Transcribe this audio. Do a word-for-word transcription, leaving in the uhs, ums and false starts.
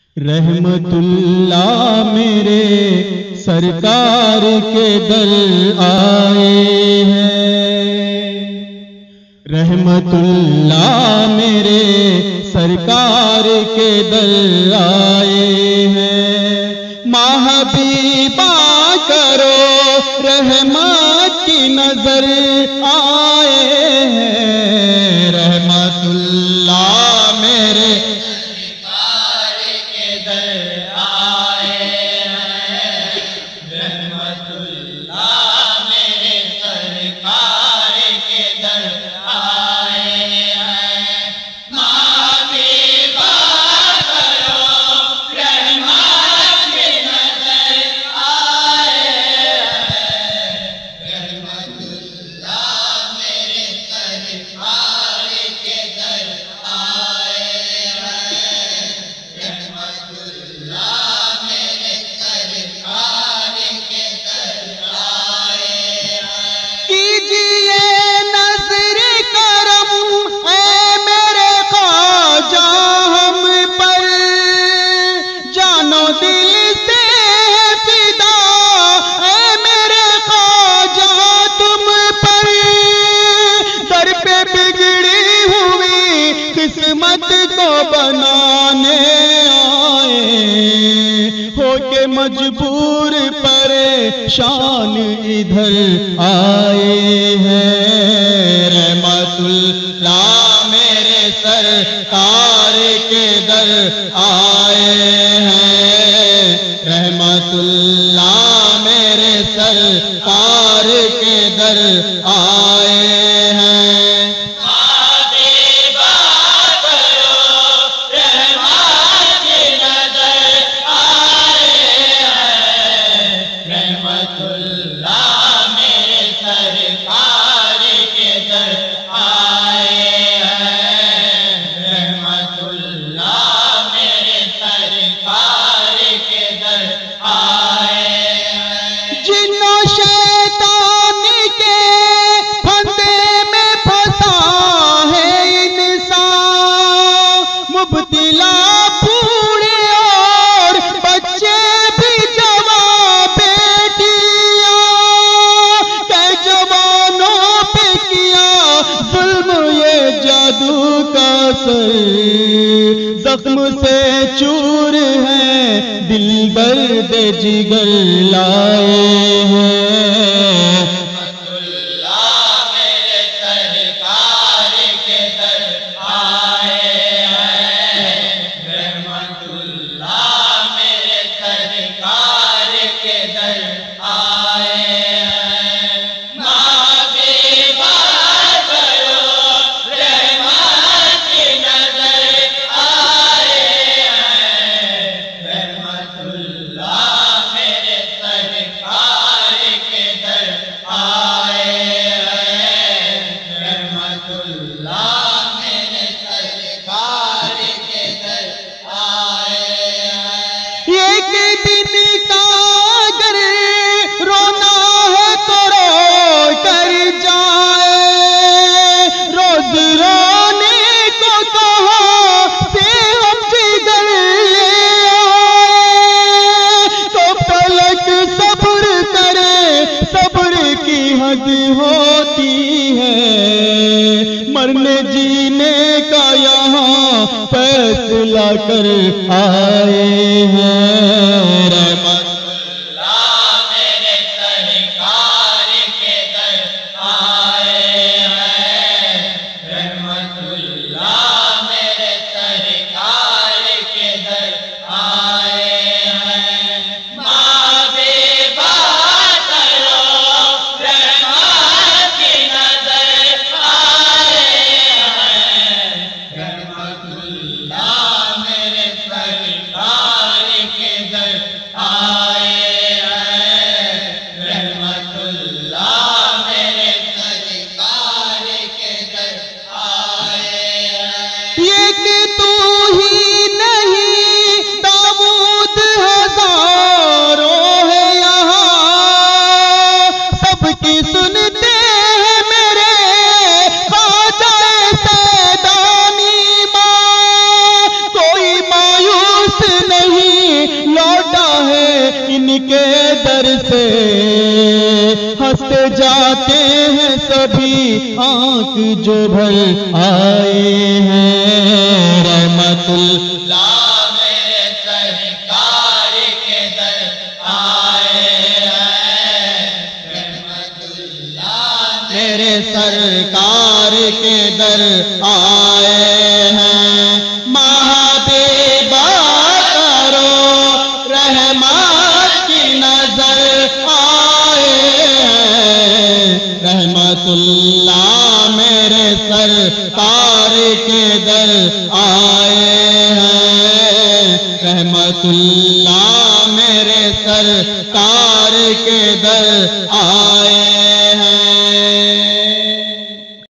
رحمت اللہ میرے سرکار کے در آئے ہیں، رحمت اللہ میرے سرکار کے در آئے ہیں، ماں حبیبہ کرو رحمت کی نظر آئے ہیں، رحمت اللہ میرے قسمت کو بنانے آئے، ہو کے مجبور پریشان ادھر آئے ہیں، رحمت اللہ میرے سرکار کے در آئے ہیں، رحمت اللہ میرے سرکار کے در آئے ہیں۔ زخم سے چور ہے دل درد جگر لائے ہیں، رحمت اللہ میرے سرکار کے در آئے ہیں، رحمت اللہ میرے سرکار کے در آئے ہیں، ماں بیوہ کرو رحمت کی نظر آئے ہیں، رحمت اللہ میرے سرکار کے در آئے ہیں، رحمت اللہ میرے سرکار کے در آئے ہیں۔ ایک دن کا اگر رونا ہے تو رو کر جائے، روز رونے کو کہاں سے ہم جگر لے آئے، تو فلک صبر کرے صبر کی حد ہوتی ہے، مرنے جینے کا یہاں فیصلہ کر آئے ہیں، رحمت اللہ میرے سرکار کے در آئے ہیں، رحمت اللہ میرے سرکار کے در آئے ہیں، ماں بیوہ کرو رحمت کی نظر آئے ہیں، رحمت اللہ میرے سرکار کے سے ہنستے جاتے ہیں سبھی آنکھ جو بھر آئے ہیں رحمت اللہ میرے سرکار کے در آئے ہیں رحمت اللہ میرے سرکار کے در آئے ہیں محبوبہ کرو رحمت کی نظر آئے ہیں رحمت اللہ میرے سرکار کے در آئے ہیں رحمت اللہ میرے سرکار کے در آئے